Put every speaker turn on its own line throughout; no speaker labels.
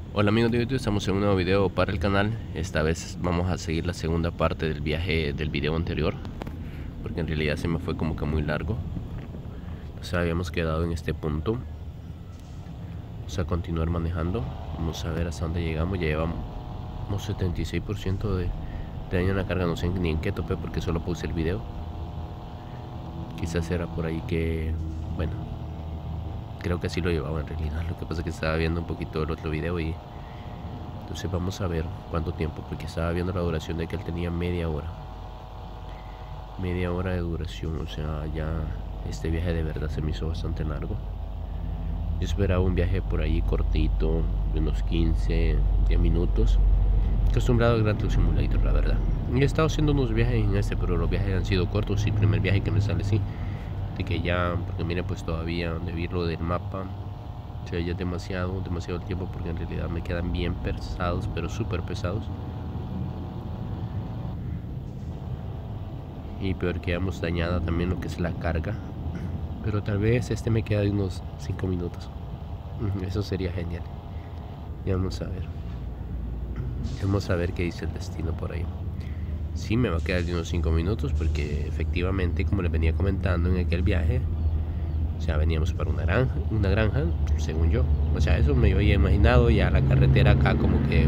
Hola amigos de YouTube, estamos en un nuevo video para el canal. Esta vez vamos a seguir la segunda parte del viaje del video anterior, porque en realidad se me fue como que muy largo. O sea, habíamos quedado en este punto. Vamos a continuar manejando. Vamos a ver hasta dónde llegamos. Ya llevamos 76% de daño en la carga. No sé ni en qué topé porque solo puse el video. Quizás era por ahí que... bueno, creo que así lo llevaba en realidad. Lo que pasa es que estaba viendo un poquito el otro video y... entonces vamos a ver cuánto tiempo, porque estaba viendo la duración de que él tenía media hora de duración. O sea, ya este viaje de verdad se me hizo bastante largo. Yo esperaba un viaje por ahí cortito, de unos 15, 10 minutos. Acostumbrado al Gran Truck Simulator, la verdad. Y he estado haciendo unos viajes en este, pero los viajes han sido cortos. Y el primer viaje que me sale así, de que ya, porque miren, pues todavía de ver lo del mapa, o sea, ya es demasiado tiempo, porque en realidad me quedan bien pesados, pero súper pesados. Y peor que hemos dañado también lo que es la carga. Pero tal vez este me queda de unos 5 minutos. Eso sería genial. Y vamos a ver. Vamos a ver qué dice el destino por ahí. Sí, me va a quedar de unos 5 minutos, porque efectivamente, como les venía comentando en aquel viaje, o sea, veníamos para una granja, según yo. O sea, eso me había imaginado. Ya la carretera acá como que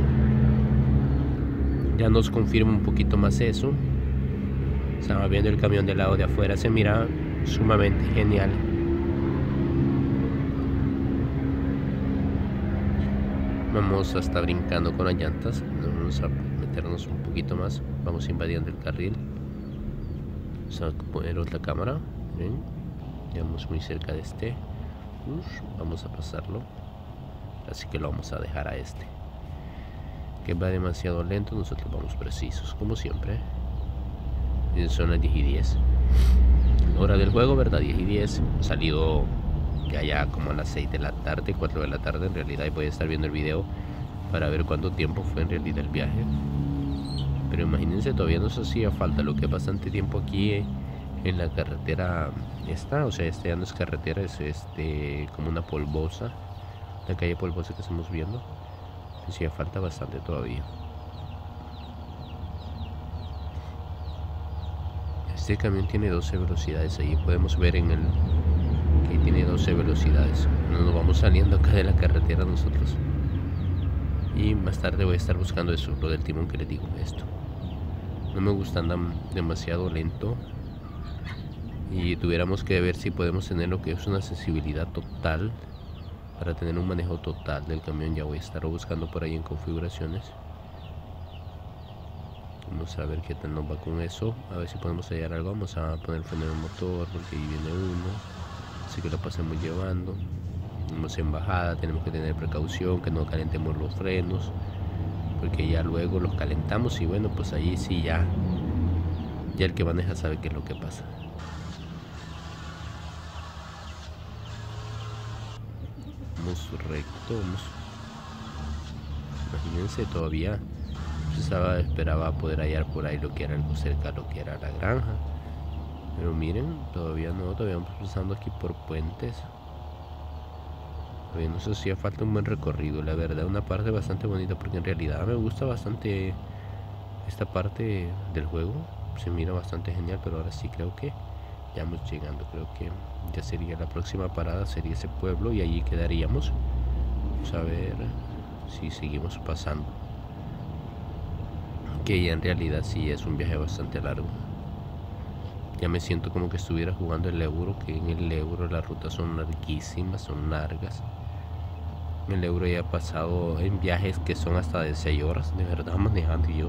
ya nos confirma un poquito más eso. Estaba viendo el camión del lado de afuera, se mira sumamente genial. Vamos hasta brincando con las llantas. Vamos a meternos un poquito más. Vamos invadiendo el carril. Vamos a poner otra cámara. ¿Ven? Ya vamos muy cerca de este. Vamos a pasarlo. Así que lo vamos a dejar a este, que va demasiado lento. Nosotros vamos precisos, como siempre. Son las 10 y 10. Hora del juego, ¿verdad? 10 y 10. Salido ya como a las 6 de la tarde, 4 de la tarde en realidad. Y voy a estar viendo el video para ver cuánto tiempo fue en realidad el viaje. Pero imagínense, todavía nos hacía falta lo que es bastante tiempo aquí en la carretera esta. O sea, este ya no es carretera, es como una polvosa, la calle polvosa que estamos viendo. Hacía falta bastante todavía. Este camión tiene 12 velocidades. Ahí podemos ver en el que tiene 12 velocidades. Nos vamos saliendo acá de la carretera nosotros. Y más tarde voy a estar buscando eso, lo del timón que les digo. Esto no me gusta, andar demasiado lento. Y tuviéramos que ver si podemos tener lo que es una accesibilidad total, para tener un manejo total del camión. Ya voy a estar buscando por ahí en configuraciones. Vamos a ver qué tal nos va con eso. A ver si podemos hallar algo. Vamos a poner el freno del motor, porque ahí viene uno. Así que lo pasemos llevando. Vamos en bajada, tenemos que tener precaución, que no calentemos los frenos, porque ya luego los calentamos y bueno, pues ahí sí ya el que maneja sabe qué es lo que pasa. Vamos recto, vamos. Imagínense, todavía esperaba poder hallar por ahí lo que era algo cerca a lo que era la granja. Pero miren, todavía no, todavía vamos pasando aquí por puentes. Todavía nos hacía falta un buen recorrido, la verdad, una parte bastante bonita, porque en realidad me gusta bastante esta parte del juego. Se mira bastante genial, pero ahora sí creo que ya vamos llegando. Creo que ya sería la próxima parada, sería ese pueblo, y allí quedaríamos. Vamos a ver si seguimos pasando, que ya en realidad sí es un viaje bastante largo. Ya me siento como que estuviera jugando el Euro, que en el Euro las rutas son larguísimas, son largas. En el Euro ya he pasado en viajes que son hasta de 6 horas de verdad manejando, y yo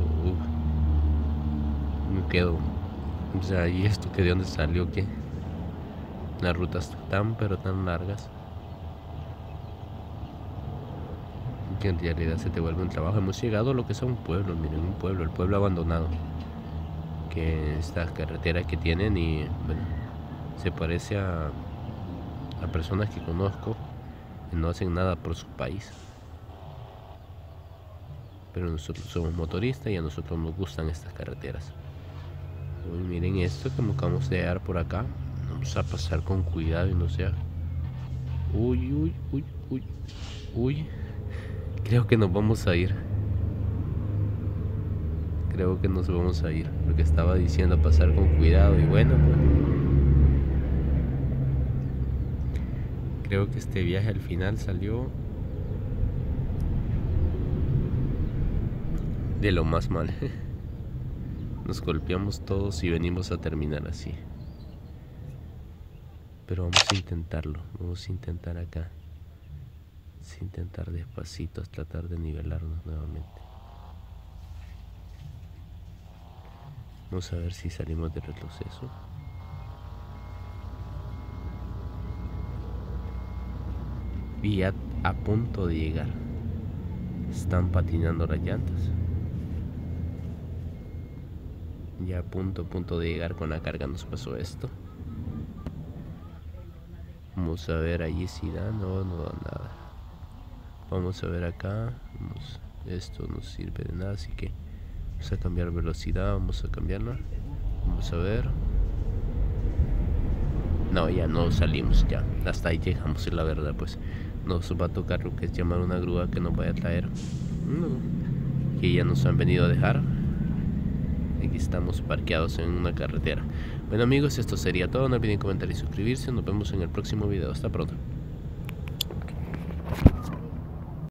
me quedo, o sea, ¿y esto que de dónde salió? Que las rutas tan pero tan largas, que en realidad se te vuelve un trabajo. Hemos llegado a lo que es un pueblo, miren, un pueblo, el pueblo abandonado, que estas carreteras que tienen, y bueno, se parece a personas que conozco que no hacen nada por su país. Pero nosotros somos motoristas y a nosotros nos gustan estas carreteras. Uy, miren esto que acabamos de dar por acá. Vamos a pasar con cuidado y no sea... Uy, uy, uy, uy, uy. Creo que nos vamos a ir. Creo que nos vamos a ir. Porque estaba diciendo pasar con cuidado. Y bueno, pues. Creo que este viaje al final salió de lo más mal. Nos golpeamos todos y venimos a terminar así. Pero vamos a intentarlo. Vamos a intentar acá. Vamos a intentar despacito, tratar de nivelarnos nuevamente. Vamos a ver si salimos del retroceso. Y ya a punto de llegar. Están patinando las llantas. Ya a punto de llegar con la carga nos pasó esto. Vamos a ver allí si da, no da nada. Vamos a ver acá. Esto no sirve de nada, así que vamos a cambiar velocidad, vamos a cambiarla. Vamos a ver. No, ya no salimos, ya. Hasta ahí llegamos, la verdad, pues. Nos va a tocar lo que es llamar una grúa que nos vaya a traer. Que ya nos han venido a dejar. Aquí estamos parqueados en una carretera. Bueno amigos, esto sería todo. No olviden comentar y suscribirse. Nos vemos en el próximo video. Hasta pronto.